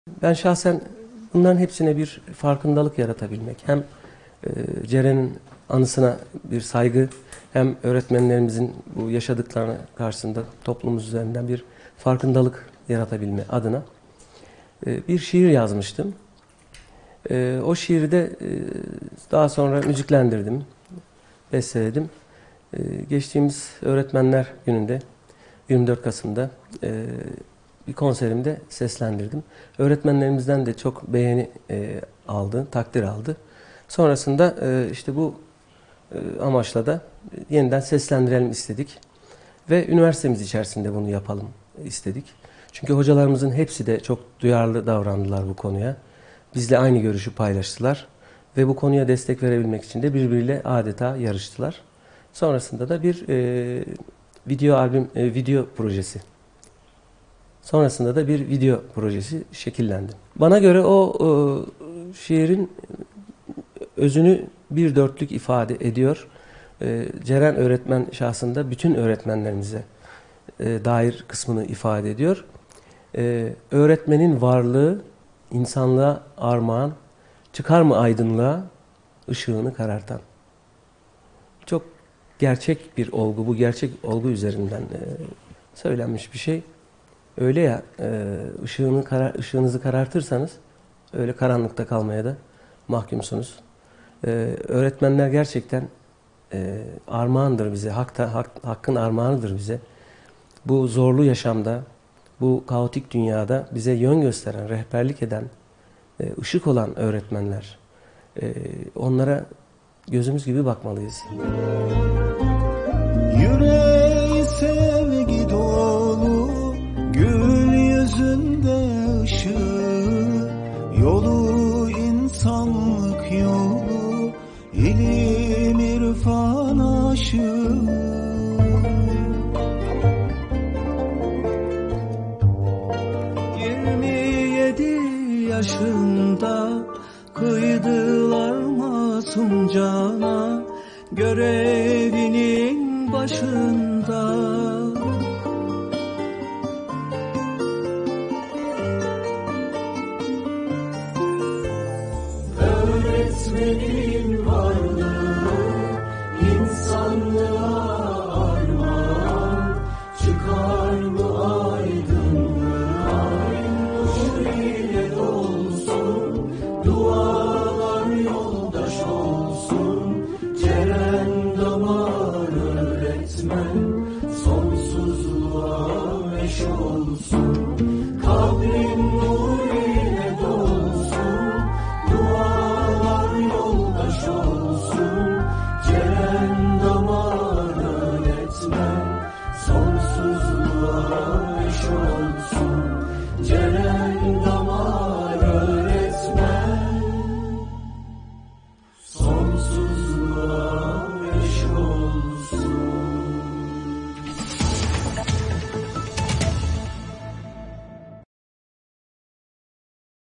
Ben şahsen bunların hepsine bir farkındalık yaratabilmek, hem Ceren'in anısına bir saygı, hem öğretmenlerimizin bu yaşadıklarına karşısında toplumumuz üzerinden bir farkındalık yaratabilme adına bir şiir yazmıştım. O şiiri de daha sonra müziklendirdim, besteledim. Geçtiğimiz Öğretmenler Günü'nde, 24 Kasım'da bir konserimde seslendirdim. Öğretmenlerimizden de çok beğeni aldı, takdir aldı. Sonrasında işte bu amaçla da yeniden seslendirelim istedik. Ve üniversitemiz içerisinde bunu yapalım istedik. Çünkü hocalarımızın hepsi de çok duyarlı davrandılar bu konuya. Bizle aynı görüşü paylaştılar. Ve bu konuya destek verebilmek için de birbiriyle adeta yarıştılar. Sonrasında da bir video projesi. Sonrasında da bir video projesi şekillendi. Bana göre o şiirin özünü bir dörtlük ifade ediyor. Ceren öğretmen şahsında bütün öğretmenlerimize dair kısmını ifade ediyor. Öğretmenin varlığı insanlığa armağan, çıkar mı aydınlığa ışığını karartan. Çok gerçek bir olgu, bu gerçek olgu üzerinden söylenmiş bir şey. Öyle ya, ışığınızı karartırsanız öyle karanlıkta kalmaya da mahkumsunuz. Öğretmenler gerçekten armağandır bize, hakkın armağanıdır bize. Bu zorlu yaşamda, bu kaotik dünyada bize yön gösteren, rehberlik eden, ışık olan öğretmenler. Onlara gözümüz gibi bakmalıyız. Yüreği sevgi dolu, gül yüzünde ışığı, yolu insanlık yolu, ilim irfan aşığı. 27 yaşında kıydılar masum cana, görevinin başında. Öğretmenim